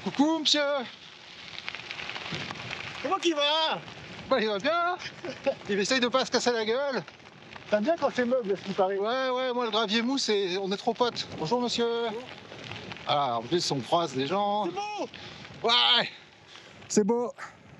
Coucou monsieur. Comment qu'il va? Bah il va bien. Il essaye de pas se casser la gueule. T'aimes bien quand c'est meuble, ce qui paraît. Ouais, moi le gravier mou, on est trop potes. Bonjour monsieur. Ah, en plus on croise des gens. C'est beau. Ouais. C'est beau.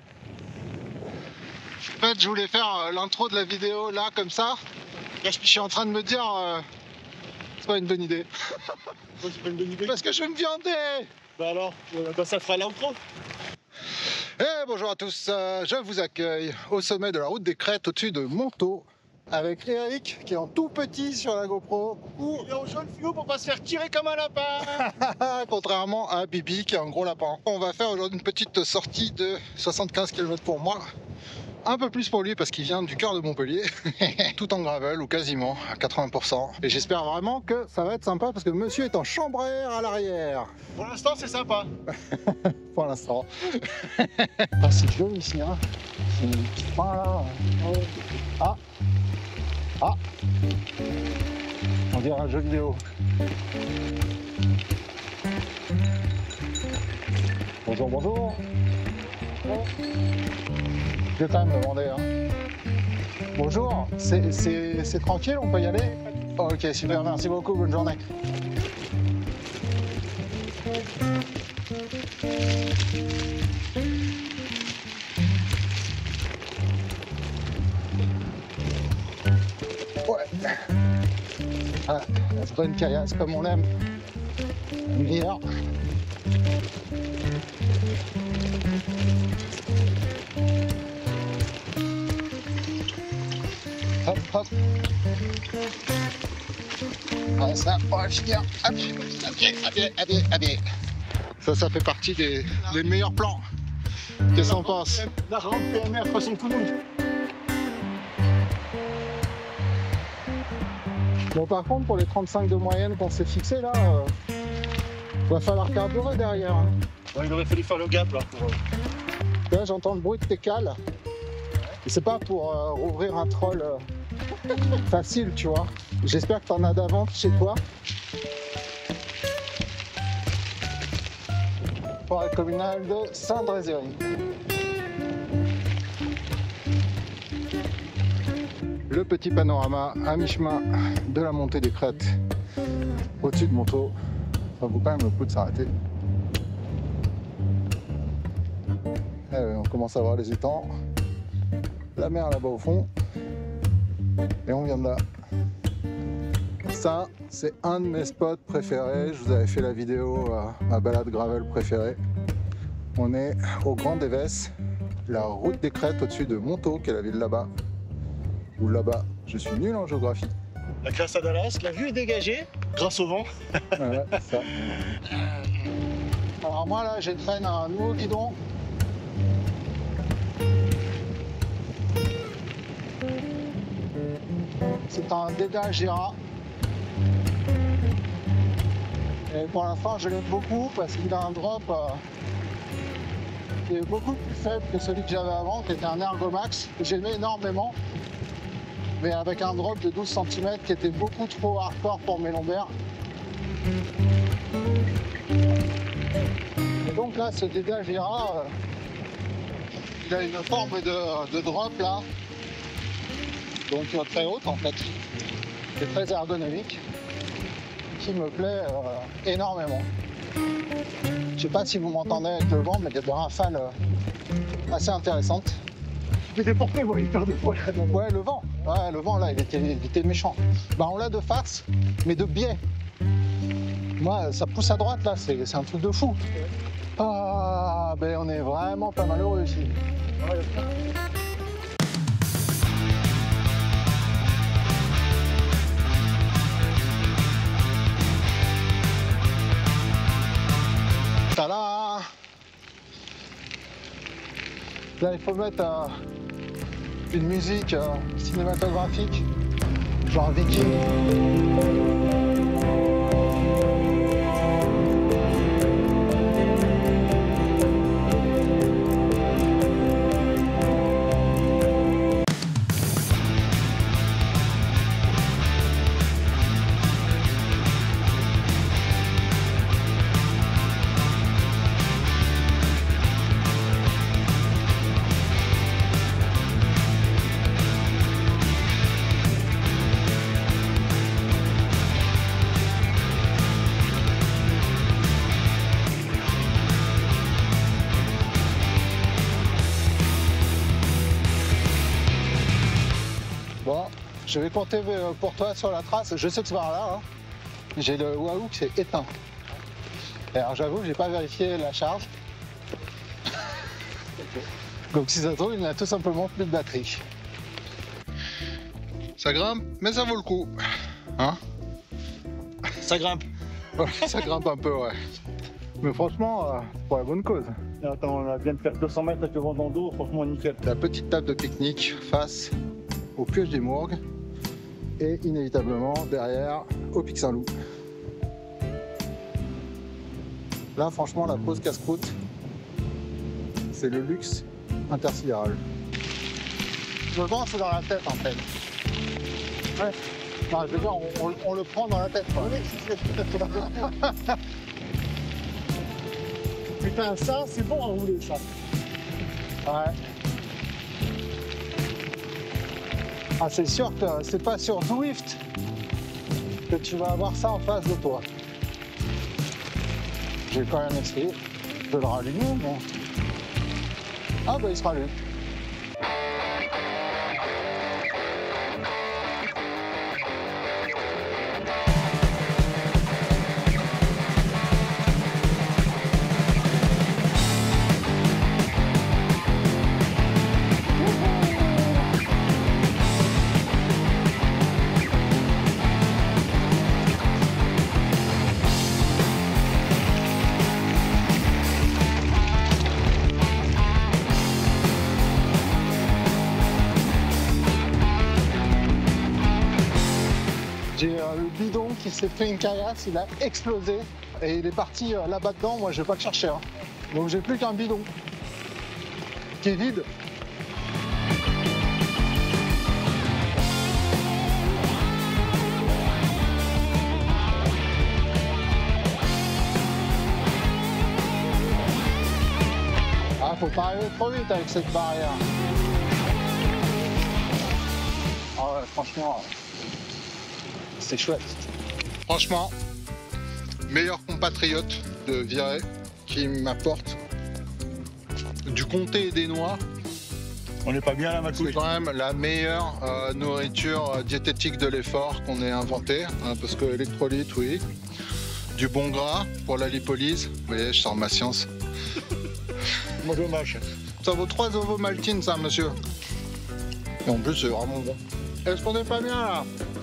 En fait, je voulais faire l'intro de la vidéo là, comme ça. Je suis en train de me dire, c'est pas une bonne idée. C'est pas une bonne idée. Parce que je vais me viander. Bah alors, ça fera l'intro. Bonjour à tous, je vous accueille au sommet de la route des Crêtes, au-dessus de Montaut, avec Eric qui est en tout petit sur la GoPro. Il est au jaune fluo pour pas se faire tirer comme un lapin. Contrairement à Bibi qui est un gros lapin. On va faire aujourd'hui une petite sortie de 75 km pour moi. Un peu plus pour lui parce qu'il vient du cœur de Montpellier, tout en gravel ou quasiment à 80%. Et j'espère vraiment que ça va être sympa parce que monsieur est en chambre à air à l'arrière. Pour l'instant, c'est sympa. Pour l'instant. Ah, c'est joli ici, hein. C'est une petite fin là. Ah. On dirait un jeu vidéo. Bonjour. Bon. Je vais quand même demander. Hein. Bonjour, c'est tranquille, on peut y aller? Ok, super, merci beaucoup, bonne journée. Ouais. Voilà, la bonne caillasse comme on aime. Meilleur. Hop. Ah, ça, on va finir. À pied. Ça fait partie des meilleurs plans. Qu'est-ce qu'on pense? La rampe PMR façon Toulouse. Bon, par contre, pour les 35 de moyenne qu'on s'est fixé là, va falloir carburer derrière. Hein. Ouais, il aurait fallu faire le gap là. Là, j'entends le bruit de tes cales. Et c'est pas pour rouvrir un troll facile, tu vois. J'espère que t'en as d'avance chez toi. Forêt communale de Saint-Drézéry. Le petit panorama à mi-chemin de la montée des Crêtes au-dessus de Montaut. Ça vaut quand même le coup de s'arrêter. On commence à voir les étangs. La mer là-bas au fond. Et on vient de là. Ça, c'est un de mes spots préférés. Je vous avais fait la vidéo, ma balade gravel préférée. On est au Grand d'Évesse, la route des Crêtes au-dessus de Montaut, qui est la ville là-bas. Ou là-bas, je suis nul en géographie. La classe à Dallas, la vue est dégagée grâce au vent. Ouais, c'est ça. Alors moi là, j'ai traîné un nouveau guidon. C'est un Dédale Gira. Et pour l'instant, je l'aime beaucoup parce qu'il a un drop qui est beaucoup plus faible que celui que j'avais avant, qui était un Ergomax, que j'aimais énormément, mais avec un drop de 12 cm qui était beaucoup trop hardcore pour mes lombaires. Et donc là, ce Dédale Gira, il a une forme de drop là, donc très haute en fait, qui est très ergonomique, qui me plaît énormément. Je sais pas si vous m'entendez avec le vent, mais il y a des rafales assez intéressantes. Je vais déporter, moi, il perd des fois. Ouais, le vent là, il était méchant. Bah, on l'a de face, mais de biais. Moi, ça pousse à droite là, c'est un truc de fou. Ah, ben on est vraiment pas malheureux ici. Tada! Là, il faut mettre une musique cinématographique, genre Viking. je vais compter pour toi sur la trace. Je sais que c'est par là. Hein. J'ai le Wahoo qui s'est éteint. Et alors j'avoue que j'ai pas vérifié la charge. Donc si ça se trouve, il n'a tout simplement plus de batterie. Ça grimpe, mais ça vaut le coup. Hein? Ça grimpe. Ça grimpe un peu, ouais. Mais franchement, pour la bonne cause. Attends, on vient de faire 200 mètres avec le vent dans le dos, franchement nickel. La petite table de pique-nique face au Piège des Mourgues et inévitablement derrière au Pic Saint-Loup. Là, franchement, la pause casse-croûte, c'est le luxe intersidéral. Je pense que c'est dans la tête en fait. Ouais. Non, je veux dire, on le prend dans la tête. Quoi. Putain, ça, c'est bon à rouler, ça. Ouais. Ah, c'est sûr que c'est pas sur Zwift que tu vas avoir ça en face de toi. J'ai quand même essayé de le rallumer, mais... Ah bah il se rallume. J'ai le bidon qui s'est fait une caillasse, il a explosé et il est parti là-bas dedans. Moi je vais pas le chercher. Hein. Donc j'ai plus qu'un bidon qui est vide. Ah, faut pas arriver trop vite avec cette barrière. Ah ouais, franchement. C'est chouette. Franchement, meilleur compatriote de Virey qui m'apporte du comté et des noix. On n'est pas bien là, C'est quand même la meilleure nourriture diététique de l'effort qu'on ait inventée. Hein, parce que électrolyte, oui. Du bon gras pour la lipolyse. Vous voyez, je sors ma science. Moi, dommage. Ça vaut 3 ovomaltines, ça, monsieur. Et en plus, c'est vraiment bon. Est-ce qu'on n'est pas bien là?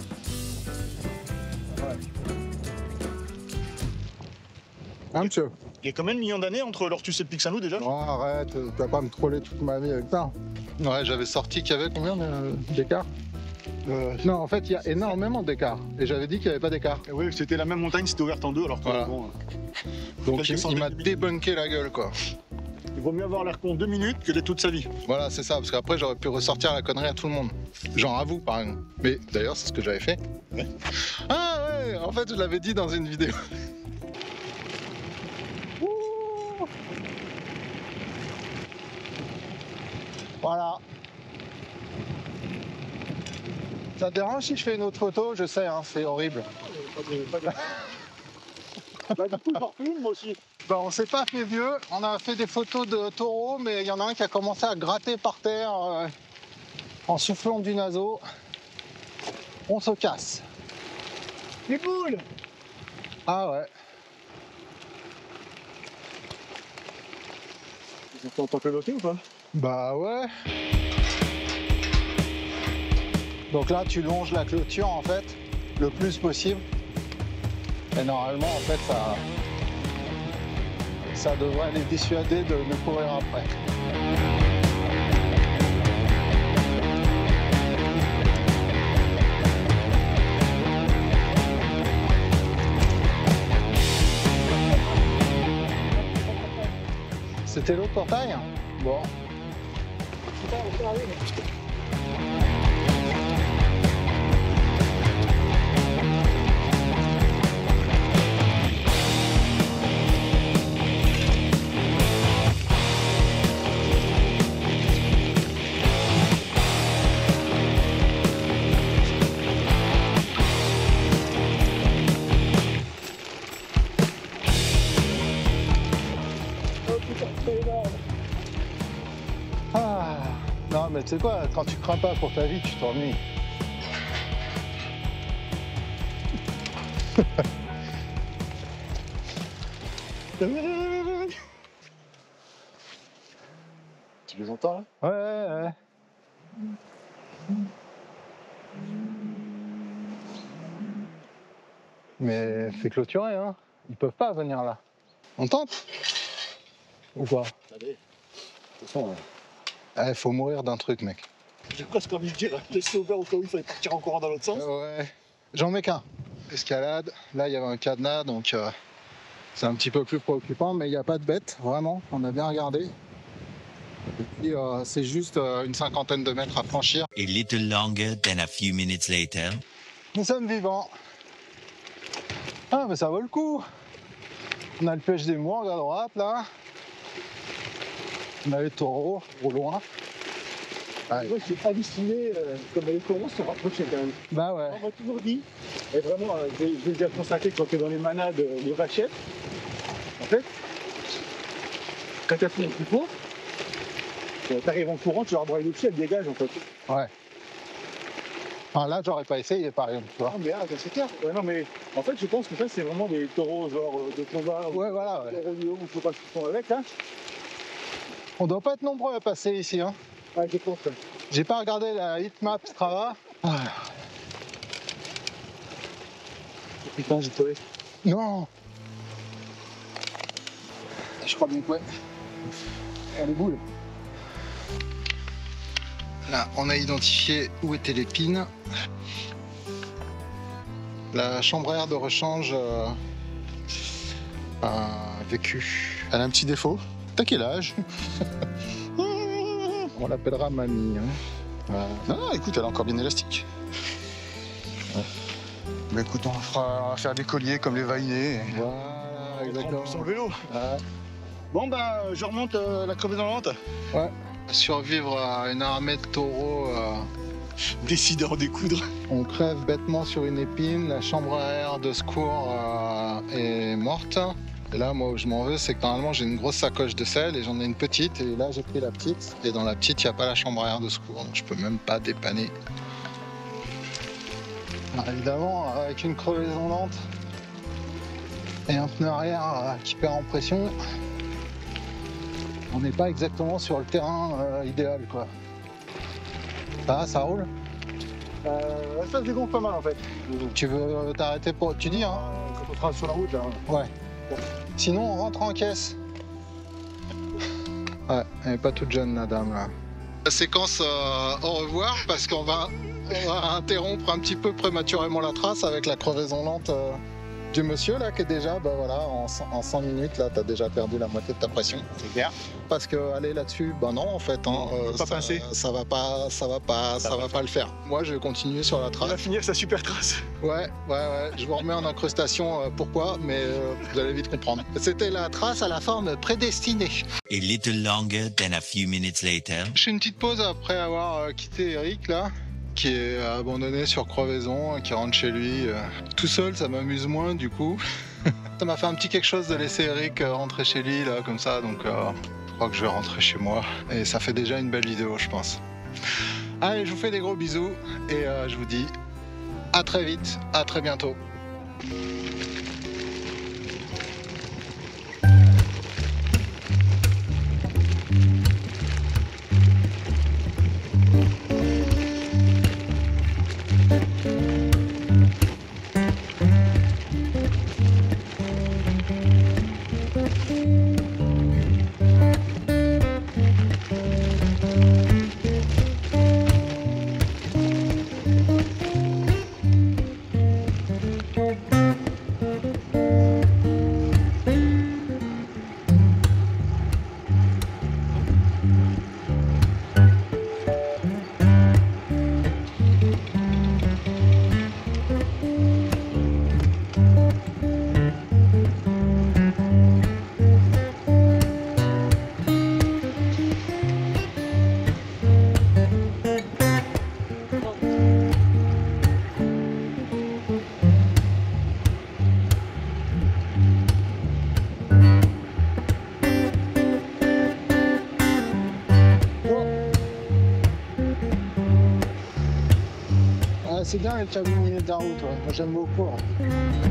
Hein, monsieur? Il y a combien de millions d'années entre l'Ortus et le Pic Saint-Loup déjà? Oh, arrête, tu vas pas me troller toute ma vie avec ça. Ouais, j'avais sorti qu'il y avait combien d'écart? Non, en fait, il y a énormément d'écart. Et j'avais dit qu'il n'y avait pas d'écart. Oui, c'était la même montagne, c'était ouverte en deux, alors que Voilà. bon, Donc il m'a débunké la gueule, quoi. il vaut mieux avoir l'air con 2 minutes que d'être toute sa vie. Voilà, c'est ça, parce qu'après j'aurais pu ressortir la connerie à tout le monde. Genre à vous, par exemple. Mais d'ailleurs, c'est ce que j'avais fait. Ouais. Ah ouais, en fait, je l'avais dit dans une vidéo. Voilà. Ça te dérange si je fais une autre photo? Je sais, hein, c'est horrible. Bah, du coup, je refilme moi aussi. Ben, on s'est pas fait vieux, on a fait des photos de taureaux, mais il y en a un qui a commencé à gratter par terre en soufflant du naseau. On se casse. Les boules! Ah ouais. Ils sont en tant que bloqués ou pas? Bah ouais. Donc là, tu longes la clôture en fait, le plus possible. Et normalement, en fait, ça devrait les dissuader de nous courir après. C'était l'autre portail? Bon. Ah, non mais tu sais quoi, quand tu crains pas pour ta vie, tu t'ennuies. Tu les entends là? Ouais. Mais c'est clôturé, hein. Ils peuvent pas venir là. On tente? Ou quoi? Allez. De toute façon, Faut mourir d'un truc, mec. j'ai presque envie de dire, laissez ouvert au cas où il fallait partir en courant dans l'autre sens. Ouais. J'en mets qu'un. Escalade. Là, il y avait un cadenas, donc c'est un petit peu plus préoccupant, mais il n'y a pas de bête, vraiment. On a bien regardé. Et puis, c'est juste une cinquantaine de mètres à franchir. A little longer than a few minutes later. Nous sommes vivants. Ah, mais ça vaut le coup. On a le pêche des mourgues à droite, là. On a les taureaux au loin. Ouais. Moi, je suis halluciné comme les taureaux se sont rapprochés quand même. Bah ouais. On m'a toujours dit, et vraiment, j'ai déjà constaté quand tu es dans les manades, les vachettes, en fait, quand tu as pris un coup fort, tu arrives en courant, tu leur broies le pied, elle dégage en fait. Ouais. Enfin, là, j'aurais pas essayé, par exemple, tu vois. Ah, mais là, c'est clair. Ouais, non, mais en fait, je pense que ça, c'est vraiment des taureaux genre de combat. Ouais, voilà. Ou taureaux du haut, ou je sais pas ce qu'ils font avec, là. On doit pas être nombreux à passer ici, hein. Ouais, je pense. J'ai pas regardé la heatmap Strava. Ah. Putain, j'ai trouvé. Non. Je crois bien que ouais. Elle est boule. Là, on a identifié où étaient les pins. La chambre à air de rechange a vécu. Elle a un petit défaut. T'as quel âge? On l'appellera mamie. Hein. Non, écoute, elle est encore bien élastique. Ouais. Mais écoute, on va faire des colliers comme les vainés. Voilà, exactement. Sur le vélo. Ouais. Bon, bah, je remonte la crevaison lente. Ouais. Survivre à une armée de taureaux. Décider en découdre. On crève bêtement sur une épine, la chambre à air de secours est morte. Et là, moi, où je m'en veux, c'est que normalement, j'ai une grosse sacoche de sel et j'en ai une petite. Et là, j'ai pris la petite. Et dans la petite, il n'y a pas la chambre à air de secours. Donc, je peux même pas dépanner. Alors, évidemment, avec une crevaison lente et un pneu arrière qui perd en pression, on n'est pas exactement sur le terrain idéal, quoi. Ça roule? Ça se dégonfle pas mal en fait. Tu veux t'arrêter pour... Tu dis, hein? Quand on sera sur la route là. Ouais. Sinon, on rentre en caisse. Ouais, elle n'est pas toute jeune, la dame, là. La séquence au revoir, parce qu'on va interrompre un petit peu prématurément la trace avec la crevaison lente du monsieur, là, qui est déjà, bah voilà, en 100 minutes, là, t'as déjà perdu la moitié de ta pression. C'est clair. Parce que aller là-dessus, bah non, en fait, hein, pas passer. ça va pas le faire. Moi, je vais continuer sur la On trace. va finir sa super trace. Ouais, je vous remets en incrustation, pourquoi, mais vous allez vite comprendre. C'était la trace à la forme prédestinée. A little longer than a few minutes later. Je fais une petite pause après avoir quitté Eric, là, qui est abandonné sur crevaison, qui rentre chez lui. Tout seul, ça m'amuse moins, du coup. Ça m'a fait un petit quelque chose de laisser Eric rentrer chez lui, là, comme ça, donc je crois que je vais rentrer chez moi. Et ça fait déjà une belle vidéo, je pense. Allez, je vous fais des gros bisous, et je vous dis à très vite, à très bientôt. c'est bien les 15 minutes de route, ouais. Moi j'aime beaucoup. Ouais.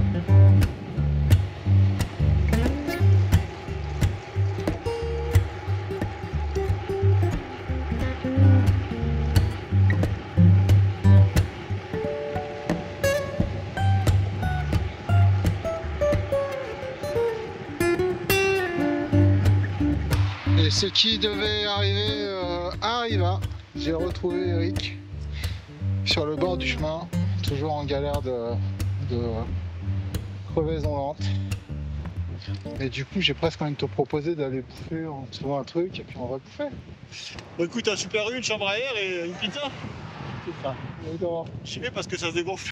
Et ce qui devait arriver arriva. J'ai retrouvé Eric sur le bord du chemin, toujours en galère de crevaison lente. Et du coup, j'ai presque envie de te proposer d'aller bouffer, on trouve un truc et puis on va bouffer. Bon, écoute, un Super U, une chambre à air et une pizza. C'est ça. D'accord. J'y vais parce que ça se dégonfle.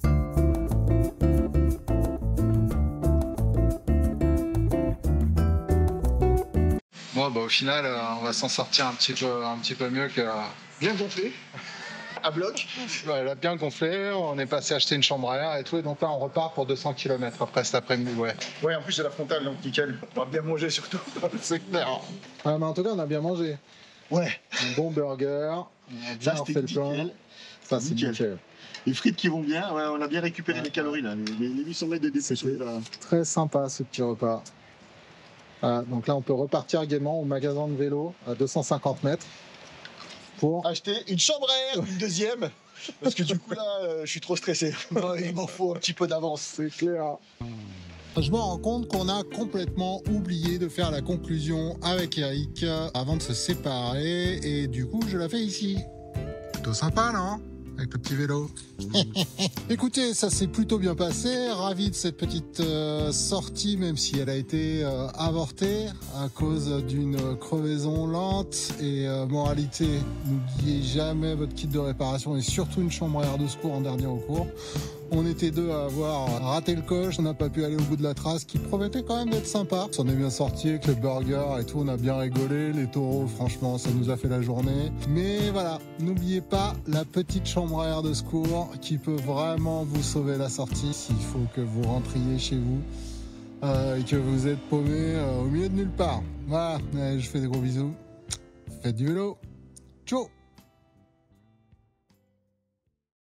Bon, bah au final, on va s'en sortir un petit peu mieux que Bien gonflé. À bloc. Ouais, elle a bien gonflé, on est passé acheter une chambre à air et tout, et donc là on repart pour 200 km après cet après-midi, ouais. Ouais, en plus c'est la frontale, donc nickel. On va bien manger surtout. C'est clair. Ouais, mais en tout cas, on a bien mangé. Ouais. Un bon burger, on a bien refait le plein. Ça, c'est nickel. Les frites qui vont bien, ouais, on a bien récupéré les calories là. Les 800 mètres de dépêché là. Très sympa ce petit repas. Voilà, donc là, on peut repartir gaiement au magasin de vélo à 250 mètres. Pour Acheter une chambre à air, une deuxième, parce que du coup là, je suis trop stressé. Il m'en faut un petit peu d'avance. C'est clair. Je me rends compte qu'on a complètement oublié de faire la conclusion avec Eric avant de se séparer, et du coup, je la fais ici. Plutôt sympa, non ? Avec le petit vélo. Écoutez, ça s'est plutôt bien passé. Ravi de cette petite sortie, même si elle a été avortée à cause d'une crevaison lente. Et moralité, n'oubliez jamais votre kit de réparation et surtout une chambre à air de secours en dernier recours. On était deux à avoir raté le coche, on n'a pas pu aller au bout de la trace, qui promettait quand même d'être sympa. On est bien sorti avec le burger et tout, on a bien rigolé. Les taureaux, franchement, ça nous a fait la journée. Mais voilà, n'oubliez pas la petite chambre à air de secours qui peut vraiment vous sauver la sortie s'il faut que vous rentriez chez vous et que vous êtes paumé au milieu de nulle part. Voilà, allez, je fais des gros bisous. Faites du vélo. Ciao.